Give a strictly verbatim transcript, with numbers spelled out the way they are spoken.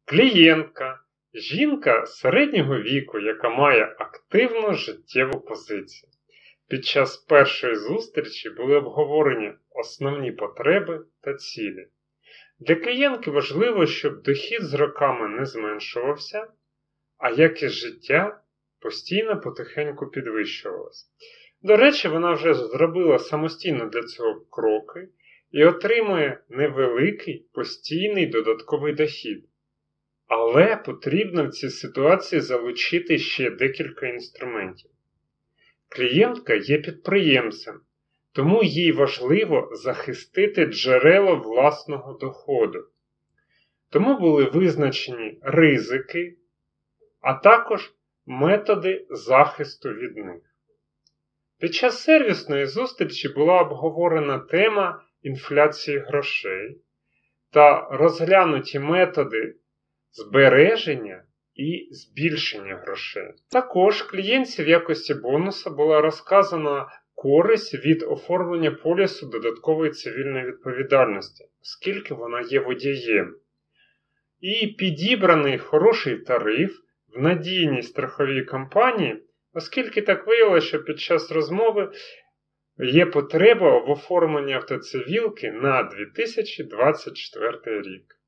Клієнтка – жінка середнього віку, яка має активну життєву позицію. Під час першої зустрічі були обговорені основні потреби та цілі. Для клієнтки важливо, щоб дохід з роками не зменшувався, а якість життя постійно потихеньку підвищувалась. До речі, вона вже зробила самостійно для цього кроки і отримує невеликий постійний додатковий дохід. Але потрібно в цій ситуації залучити ще декілька інструментів. Клієнтка є підприємцем, тому їй важливо захистити джерело власного доходу. Тому були визначені ризики, а також методи захисту від них. Під час сервісної зустрічі була обговорена тема інфляції грошей та розглянуті методи збереження і збільшення грошей. Також клієнтці в якості бонуса була розказана користь від оформлення полісу додаткової цивільної відповідальності, оскільки вона є водієм. І підібраний хороший тариф в надійній страховій компанії, оскільки так виявилося, що під час розмови є потреба в оформленні автоцивілки на дві тисячі двадцять четвертий рік.